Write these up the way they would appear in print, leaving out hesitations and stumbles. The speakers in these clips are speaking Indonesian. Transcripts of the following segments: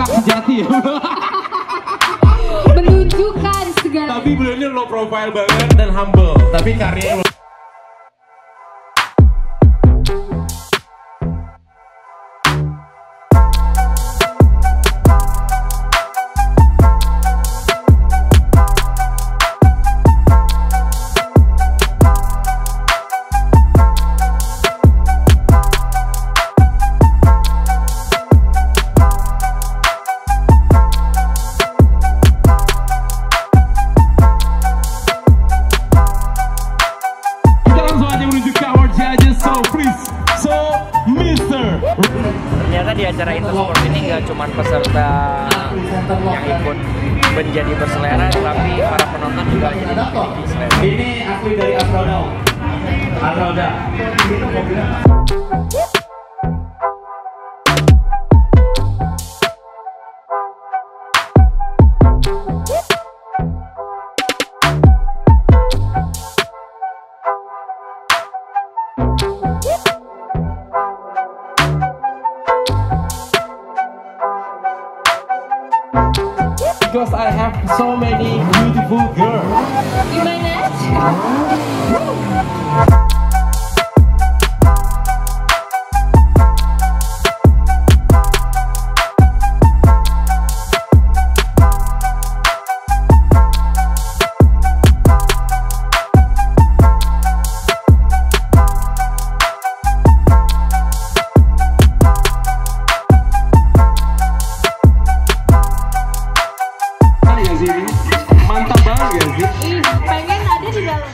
kakak sejati. Menunjukkan segala. Tapi beliau low profile banget dan humble. Tapi karyanya ternyata di acara Intersport ini nggak cuma peserta yang ikut menjadi berselera, tapi para penonton juga jadi selera. Ini asli dari Asroda. because I have so many beautiful girls. Gimana? Mantap banget ya sih? Pengen ada di dalamnya.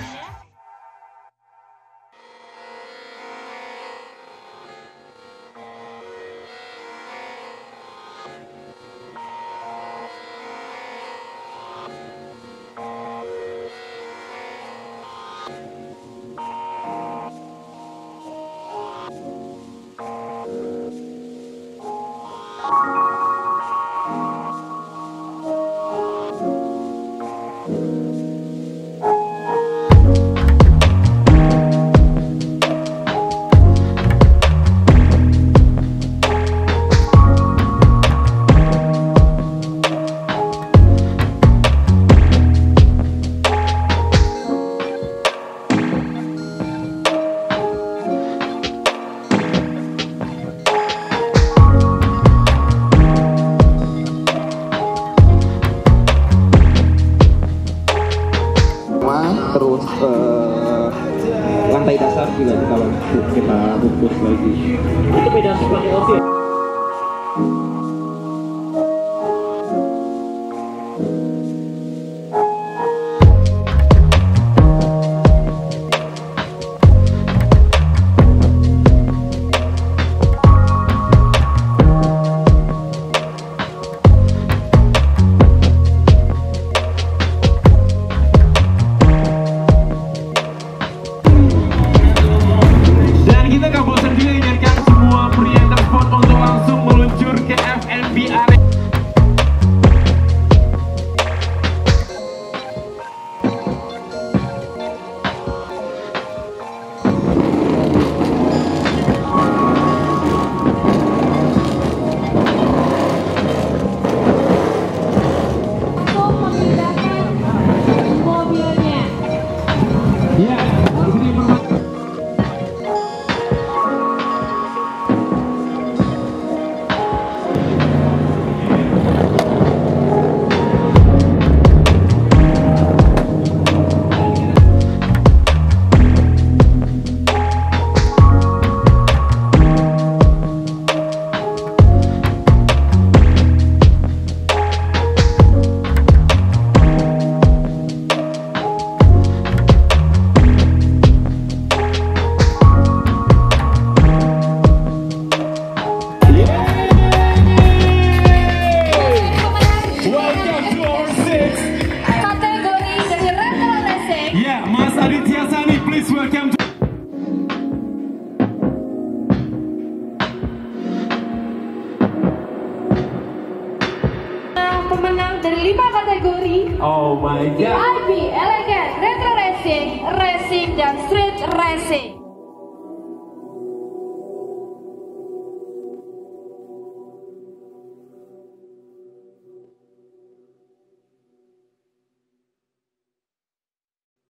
Terus lantai dasar juga kita bungkus lagi. Itu beda seperti oke. Pemenang dari 5 kategori. Oh my god. VIP, Elegant, Retro Racing, Racing dan Street Racing.